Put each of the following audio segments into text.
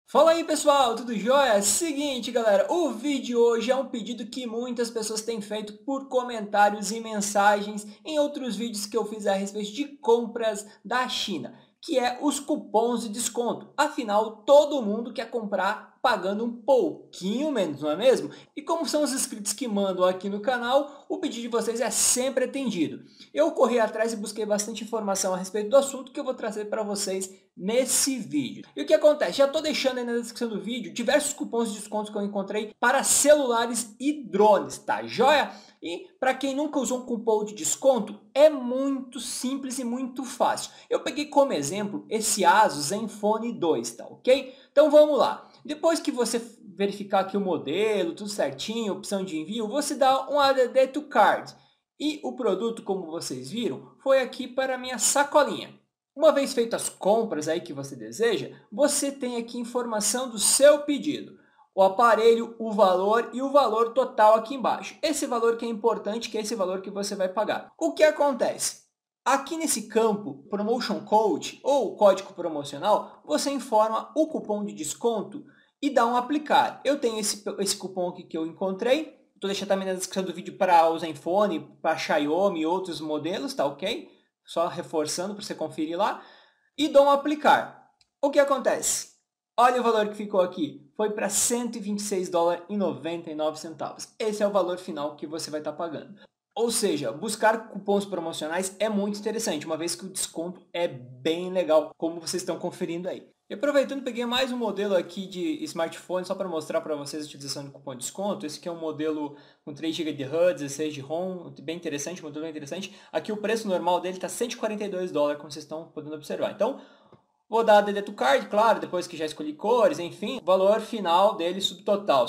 Fala aí pessoal, tudo jóia? Seguinte galera, o vídeo de hoje é um pedido que muitas pessoas têm feito por comentários e mensagens em outros vídeos que eu fiz a respeito de compras da China, que é os cupons de desconto. Afinal, todo mundo quer comprar pagando um pouquinho menos, não é mesmo? E como são os inscritos que mandam aqui no canal, o pedido de vocês é sempre atendido. Eu corri atrás e busquei bastante informação a respeito do assunto que eu vou trazer para vocês nesse vídeo. E o que acontece? Já estou deixando aí na descrição do vídeo diversos cupons de desconto que eu encontrei para celulares e drones, tá joia? E para quem nunca usou um cupom de desconto, é muito simples e muito fácil. Eu peguei como exemplo esse Asus Zenfone 2, tá ok? Então vamos lá. Depois que você verificar aqui o modelo, tudo certinho, opção de envio, você dá um ADD to Card. E o produto, como vocês viram, foi aqui para a minha sacolinha. Uma vez feitas as compras aí que você deseja, você tem aqui informação do seu pedido. O aparelho, o valor e o valor total aqui embaixo. Esse valor que é importante, que é esse valor que você vai pagar. O que acontece? Aqui nesse campo, Promotion Code ou código promocional, você informa o cupom de desconto e dá um aplicar. Eu tenho esse cupom aqui que eu encontrei. Estou deixando também na descrição do vídeo para o Zenfone, para Xiaomi e outros modelos, tá ok? Só reforçando para você conferir lá. E dou um aplicar. O que acontece? Olha o valor que ficou aqui. Foi para 126 dólares e 99 centavos. Esse é o valor final que você vai estar pagando. Ou seja, buscar cupons promocionais é muito interessante, uma vez que o desconto é bem legal, como vocês estão conferindo aí. E aproveitando, peguei mais um modelo aqui de smartphone, só para mostrar para vocês a utilização do cupom de desconto. Esse aqui é um modelo com 3 GB de RAM, 16 de ROM, bem interessante, modelo bem interessante. Aqui o preço normal dele está 142 dólares, como vocês estão podendo observar. Então, vou dar ADD to Card, claro, depois que já escolhi cores, enfim. O valor final dele, subtotal,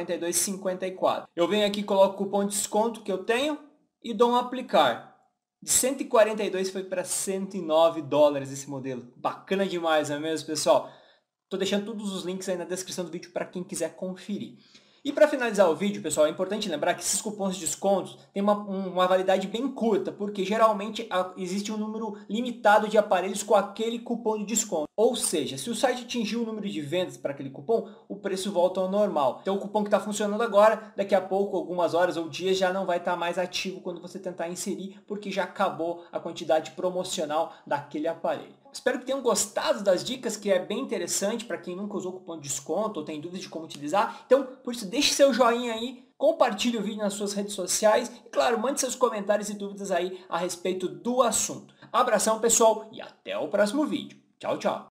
142,54. Eu venho aqui, coloco o cupom de desconto que eu tenho e dou um aplicar. De 142 foi para 109 dólares esse modelo. Bacana demais, não é mesmo, pessoal? Estou deixando todos os links aí na descrição do vídeo para quem quiser conferir. E para finalizar o vídeo, pessoal, é importante lembrar que esses cupons de descontos têm uma validade bem curta, porque geralmente existe um número limitado de aparelhos com aquele cupom de desconto. Ou seja, se o site atingir o número de vendas para aquele cupom, o preço volta ao normal. Então o cupom que está funcionando agora, daqui a pouco, algumas horas ou dias, já não vai estar mais ativo quando você tentar inserir, porque já acabou a quantidade promocional daquele aparelho. Espero que tenham gostado das dicas, que é bem interessante para quem nunca usou cupom de desconto ou tem dúvidas de como utilizar. Então, por isso, deixe seu joinha aí, compartilhe o vídeo nas suas redes sociais e, claro, mande seus comentários e dúvidas aí a respeito do assunto. Abração, pessoal, e até o próximo vídeo. Tchau, tchau!